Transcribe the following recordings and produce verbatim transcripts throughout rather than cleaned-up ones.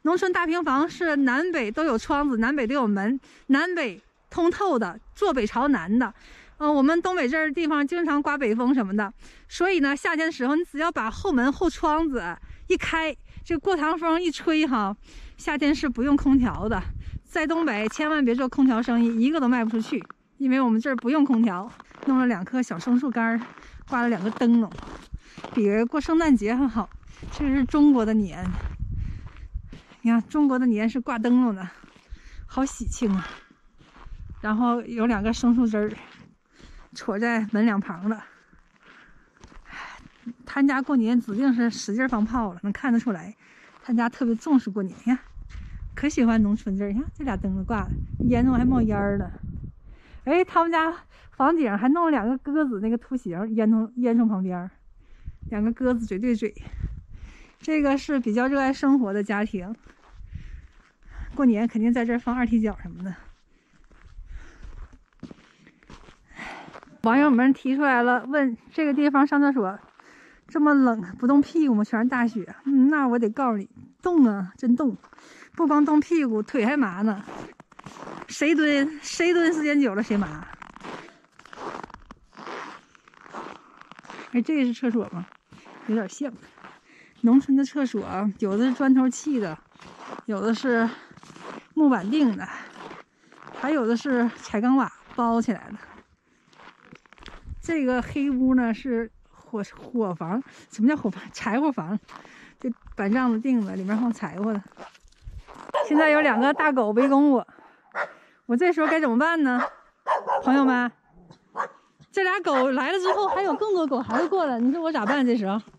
农村大平房是南北都有窗子，南北都有门，南北通透的，坐北朝南的。呃，我们东北这儿地方经常刮北风什么的，所以呢，夏天的时候你只要把后门后窗子一开，这个过堂风一吹哈，夏天是不用空调的。在东北千万别做空调生意，一个都卖不出去，因为我们这儿不用空调。弄了两棵小松树干，挂了两个灯笼，比过圣诞节还好。这是中国的年，你看中国的年是挂灯笼的，好喜庆啊。然后有两个松树枝儿戳在门两旁了。他家过年指定是使劲放炮了，能看得出来，他家特别重视过年呀，可喜欢农村这儿。你看这俩灯笼挂的，烟囱还冒烟儿了。哎，他们家房顶还弄了两个鸽子那个图形，烟囱烟囱旁边，两个鸽子嘴对嘴。这个是比较热爱生活的家庭，过年肯定在这儿放二踢脚什么的。网友们提出来了，问这个地方上厕所这么冷不冻屁股吗？全是大雪。嗯，那我得告诉你，冻啊，真冻，不光冻屁股，腿还麻呢。谁蹲谁蹲时间久了谁麻。哎，这个是厕所吗？有点像。农村的厕所有的是砖头砌的，有的是木板钉的，还有的是彩钢瓦包起来的。这个黑屋呢是火火房，什么叫火房？柴火房，这板帐子钉子里面放柴火的。现在有两个大狗围攻我，我这时候该怎么办呢？朋友们，这俩狗来了之后，还有更多狗还会过来，你说我咋办？这时候，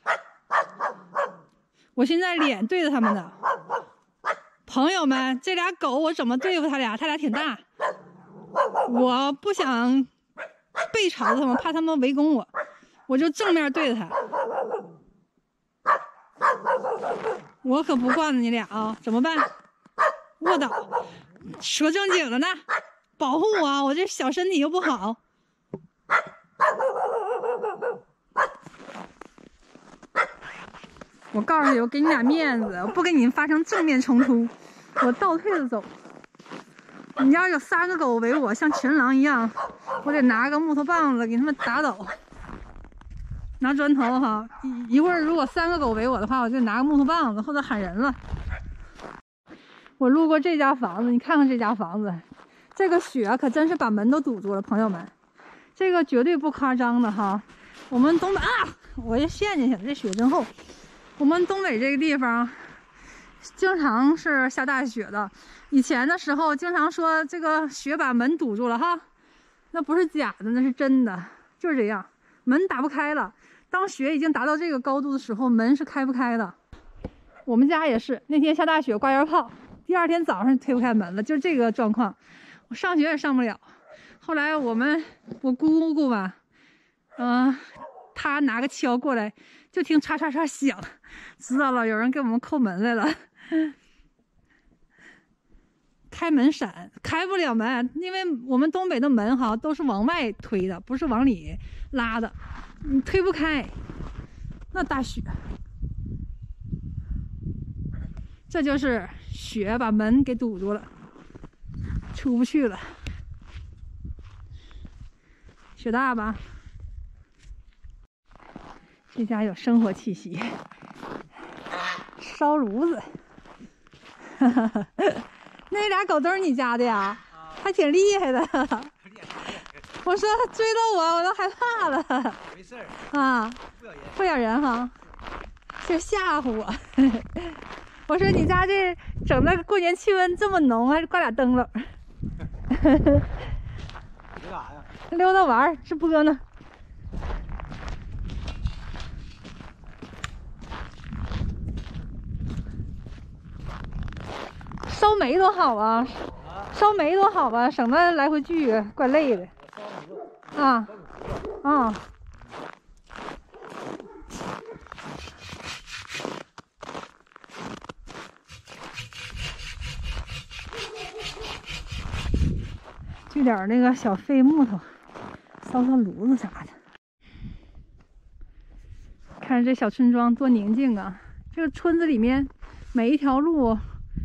我现在脸对着他们的朋友们，这俩狗我怎么对付他俩？他俩挺大，我不想背朝着他们，怕他们围攻我，我就正面对着他。我可不惯着你俩啊！怎么办？卧倒，说正经的呢，保护我，我这小身体又不好。我告诉你，我给你俩面子，我不跟你们发生正面冲突，我倒退着走。你要有三个狗围我，像群狼一样，我得拿个木头棒子给他们打倒。拿砖头哈，一一会儿如果三个狗围我的话，我就拿个木头棒子或者喊人了。我路过这家房子，你看看这家房子，这个雪可真是把门都堵住了，朋友们，这个绝对不夸张的哈。我们东北啊，我就陷进去了，这雪真厚。我们东北这个地方经常是下大雪的，以前的时候经常说这个雪把门堵住了哈，那不是假的，那是真的，就是这样，门打不开了。当雪已经达到这个高度的时候，门是开不开的。我们家也是，那天下大雪刮烟炮，第二天早上推不开门了，就这个状况。我上学也上不了。后来我们我姑姑吧，嗯、呃，她拿个锹过来，就听嚓嚓嚓响，知道了有人给我们叩门来了。开门闪，开不了门，因为我们东北的门哈都是往外推的，不是往里拉的，你推不开。那大雪，这就是雪把门给堵住了，出不去了。雪大吧？这家有生活气息，烧炉子。哈哈哈。那俩狗都是你家的呀？还挺厉害的。我说追到我，我都害怕了。 没事儿啊， 不咬人， 不咬人哈，就吓唬我。我说你家这整的过年气温这么浓，还是挂俩灯笼。 溜达呀？ 溜达玩，直播呢。烧煤多好啊！烧煤多好啊，省得来回聚，怪累的。啊啊！锯点那个小废木头，烧烧炉子啥的。看着这小村庄多宁静啊！这个村子里面每一条路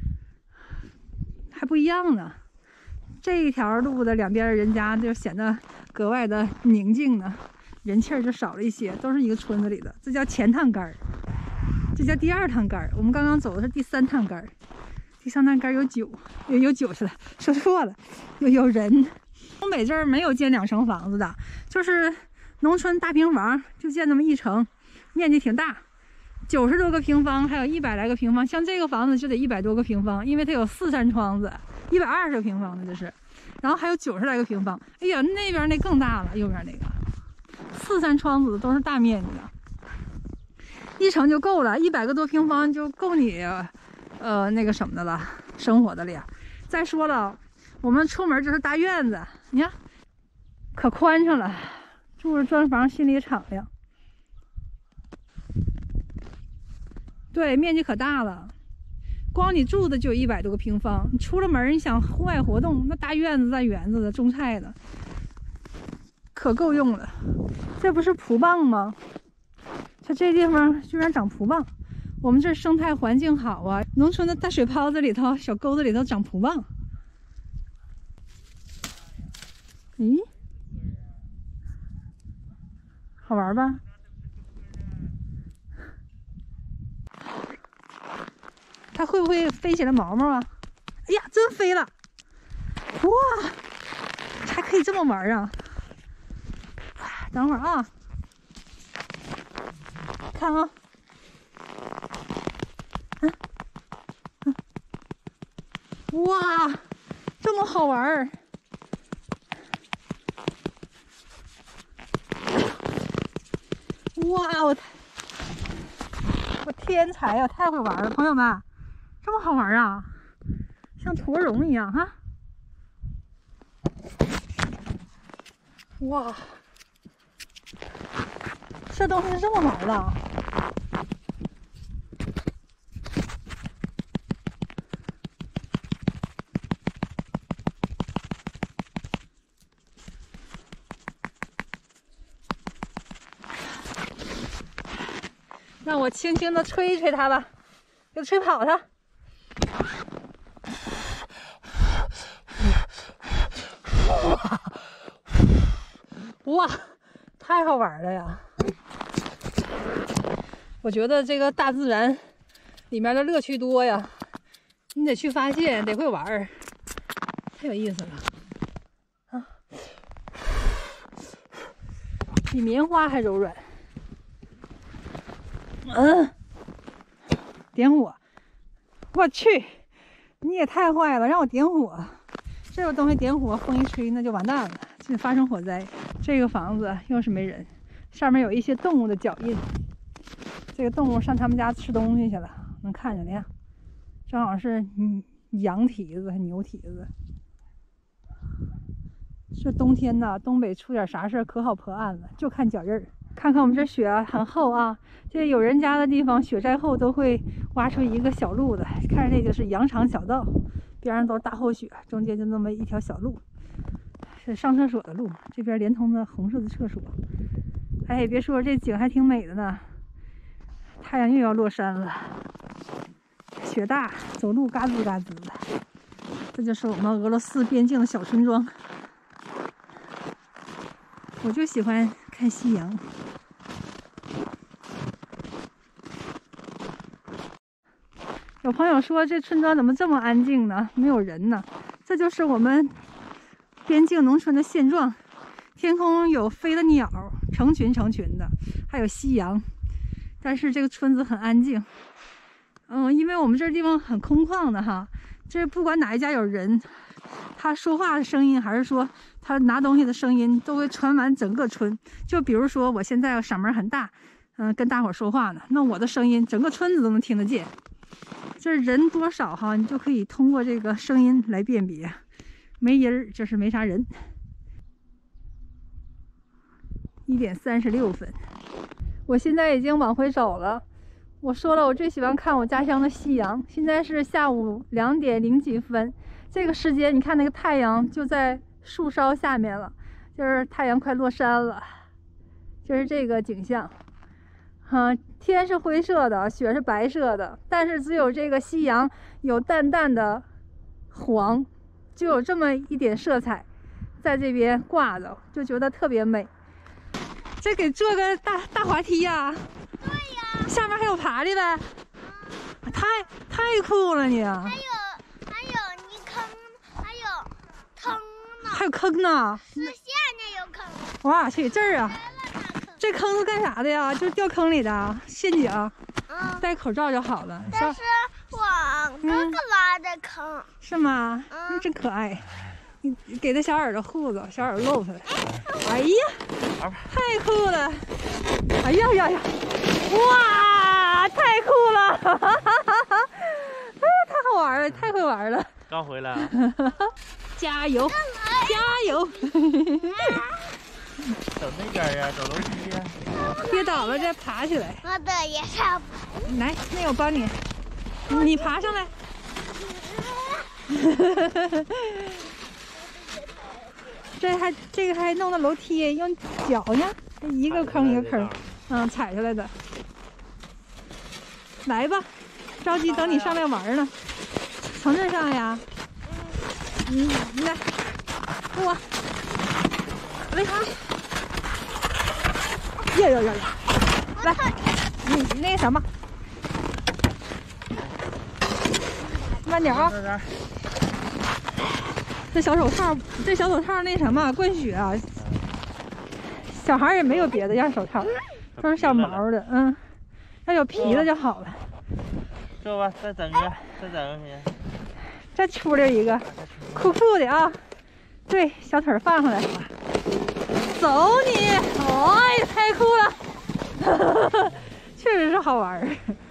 还不一样呢。这一条路的两边的人家就显得格外的宁静呢，人气儿就少了一些，都是一个村子里的。这叫前趟杆儿，这叫第二趟杆儿。我们刚刚走的是第三趟杆儿，第三趟杆儿有酒，有有酒去了，说错了，有有人。东北这儿没有建两层房子的，就是农村大平房，就建那么一层，面积挺大，九十多个平方，还有一百来个平方。像这个房子就得一百多个平方，因为它有四扇窗子，一百二十个平方的这是，然后还有九十来个平方。哎呀，那边那更大了，右边那个四扇窗子都是大面积的，一层就够了，一百个多平方就够你呃那个什么的了，生活的了呀。再说了，我们出门就是大院子，你看可宽敞了，住着砖房心里也敞亮。对，面积可大了，光你住的就有一百多个平方。你出了门，你想户外活动，那大院子、大园子的、种菜的，可够用了。这不是蒲棒吗？它这地方居然长蒲棒。我们这生态环境好啊，农村的大水泡子里头、小沟子里头长蒲棒。咦，好玩吧？它会不会飞起来毛毛啊？哎呀，真飞了！哇，还可以这么玩啊！等会儿啊，看啊，嗯嗯，哇，这么好玩儿！哇，我我天才呀、啊，太会玩了，朋友们！这么好玩啊，像驼绒一样哈！哇，这东西是这么玩的。让我轻轻的吹一吹它吧，给它吹跑它。哇，太好玩了呀！我觉得这个大自然里面的乐趣多呀，你得去发现，得会玩儿，太有意思了啊！比棉花还柔软。嗯，点火！我去，你也太坏了，让我点火！这种东西点火，风一吹那就完蛋了，就发生火灾。这个房子又是没人，上面有一些动物的脚印。这个动物上他们家吃东西去了，能看见呀？正好是嗯羊蹄子、牛蹄子。这冬天呢，东北出点啥事可好破案了，就看脚印儿。看看我们这雪啊，很厚啊。这有人家的地方，雪再厚都会挖出一个小路的。看着这个是羊肠小道，边上都是大厚雪，中间就那么一条小路，是上厕所的路。这边连通的红色的厕所。哎，别说这景还挺美的呢。太阳又要落山了，雪大，走路嘎吱嘎吱的。这就是我们俄罗斯边境的小村庄。我就喜欢看夕阳。有朋友说这村庄怎么这么安静呢？没有人呢。这就是我们边境农村的现状。天空有飞的鸟，成群成群的，还有夕阳。但是这个村子很安静。嗯，因为我们这地方很空旷的哈，这不管哪一家有人，他说话的声音还是说他拿东西的声音，都会传完整个村。就比如说我现在嗓门很大，嗯、呃，跟大伙说话呢，那我的声音整个村子都能听得见。这人多少哈，你就可以通过这个声音来辨别。没人就是没啥人。一点三十六分，我现在已经往回走了。我说了，我最喜欢看我家乡的夕阳。现在是下午两点零几分，这个时间你看那个太阳就在树梢下面了，就是太阳快落山了，就是这个景象。 啊，天是灰色的，雪是白色的，但是只有这个夕阳有淡淡的黄，就有这么一点色彩，在这边挂着，就觉得特别美。这给做个大大滑梯呀、啊？ 对呀。 下面还有爬的呗？啊、太太酷了你！ 还有还有泥坑，还有坑呢。 还有坑呢？ 是下面有坑。 我去，这儿啊！这坑是干啥的呀？就是掉坑里的陷阱。 嗯。 戴口罩就好了。 但是我哥哥挖的坑。 嗯、是吗？ 嗯， 真可爱。你给他小耳朵护着，小耳朵露出来。哎呀，太酷了！哎呀呀呀！哇，太酷了！哈哈哈哈！哎，太好玩了，太会玩了。 刚回来、啊。 加油！加油！ 走那边呀，走楼梯呀。 跌倒了再爬起来。 我的也上。 来，那我帮你，你爬上来。这还这个还弄的楼梯，用脚呢，一个坑一个坑，嗯，踩下来的。来吧，着急等你上来玩呢。从这上呀？嗯，来，我，来上。呀呀呀呀！来，你那个什么，慢点啊！这小手套，这小手套那什么灌血啊！小孩也没有别的样手套，都是小毛的，嗯，要有皮的就好了。 走吧，再整个，再整个去。 再出溜一个，酷酷的啊！对，小腿放上来，走你！哎，太酷了！确实是好玩儿。